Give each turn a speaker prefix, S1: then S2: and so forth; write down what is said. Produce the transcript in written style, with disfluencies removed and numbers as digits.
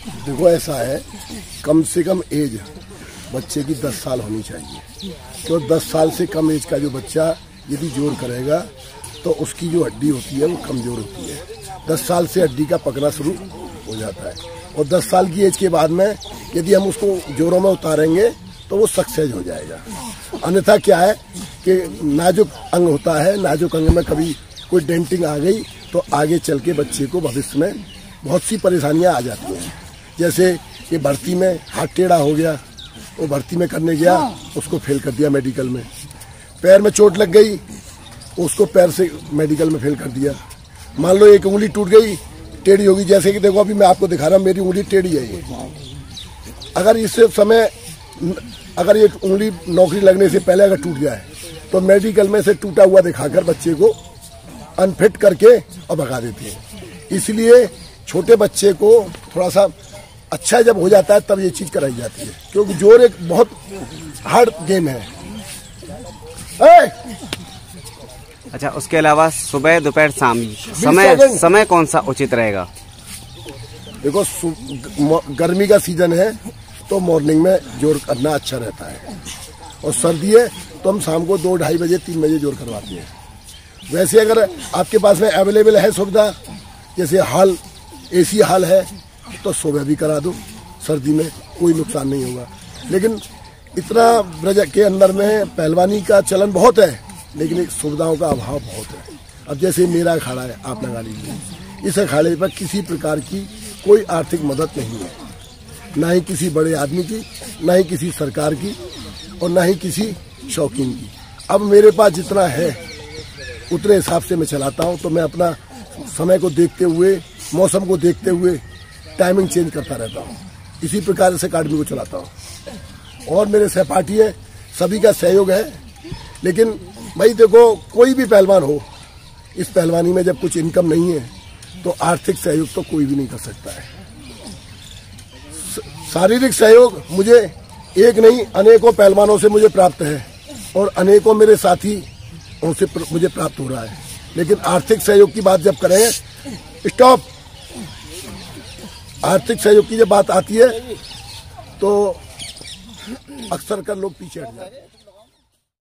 S1: देखो ऐसा है, कम से कम एज बच्चे की 10 साल होनी चाहिए। तो 10 साल से कम एज का जो बच्चा यदि जोर करेगा तो उसकी जो हड्डी होती है वो कमजोर होती है। 10 साल से हड्डी का पकना शुरू हो जाता है और 10 साल की एज के बाद में यदि हम उसको जोरों में उतारेंगे तो वो सक्सेस हो जाएगा। अन्यथा क्या है कि नाजुक अंग होता है, नाजुक अंग में कभी कोई डेंटिंग आ गई तो आगे चल के बच्चे को भविष्य में बहुत सी परेशानियां आ जाती हैं। जैसे कि भर्ती में हाथ टेढ़ा हो गया, वो भर्ती में करने गया, उसको फेल कर दिया मेडिकल में। पैर में चोट लग गई, उसको पैर से मेडिकल में फेल कर दिया। मान लो एक उंगली टूट गई, टेढ़ी होगी, जैसे कि देखो अभी मैं आपको दिखा रहा हूँ, मेरी उंगली टेढ़ी है ये। अगर इस समय अगर ये उंगली नौकरी लगने से पहले अगर टूट जाए तो मेडिकल में से टूटा हुआ दिखाकर बच्चे को अनफिट करके और भगा देते हैं। इसलिए छोटे बच्चे को थोड़ा सा अच्छा जब हो जाता है तब ये चीज कराई जाती है, क्योंकि जोर एक बहुत हार्ड गेम है।
S2: अच्छा, उसके अलावा सुबह दोपहर शाम समय कौन सा उचित रहेगा?
S1: देखो गर्मी का सीजन है तो मॉर्निंग में जोर करना अच्छा रहता है, और सर्दी है तो हम शाम को 2, 2:30 बजे 3 बजे जोर करवाते हैं। वैसे अगर आपके पास में अवेलेबल है सुविधा, जैसे हॉल एसी हॉल है तो सुबह भी करा दो, सर्दी में कोई नुकसान नहीं होगा। लेकिन इतना ब्रज के अंदर में पहलवानी का चलन बहुत है, लेकिन सुविधाओं का अभाव बहुत है। अब जैसे मेरा अखाड़ा है, आप लगा लीजिए, इस अखाड़े पर किसी प्रकार की कोई आर्थिक मदद नहीं है, ना ही किसी बड़े आदमी की, ना ही किसी सरकार की, और ना ही किसी शौकीन की। अब मेरे पास जितना है उतने हिसाब से मैं चलाता हूँ। तो मैं अपना समय को देखते हुए, मौसम को देखते हुए टाइमिंग चेंज करता रहता हूँ। इसी प्रकार से अकाडमी को चलाता हूँ और मेरे सहपाठी है, सभी का सहयोग है। लेकिन भाई देखो, कोई भी पहलवान हो, इस पहलवानी में जब कुछ इनकम नहीं है तो आर्थिक सहयोग तो कोई भी नहीं कर सकता है। शारीरिक सहयोग मुझे एक नहीं अनेकों पहलवानों से मुझे प्राप्त है और अनेकों मेरे साथी उनसे मुझे प्राप्त हो रहा है। लेकिन आर्थिक सहयोग की बात जब करें, स्टॉप, आर्थिक सहयोग की जब बात आती है तो अक्सर कर लोग पीछे हट जाते हैं।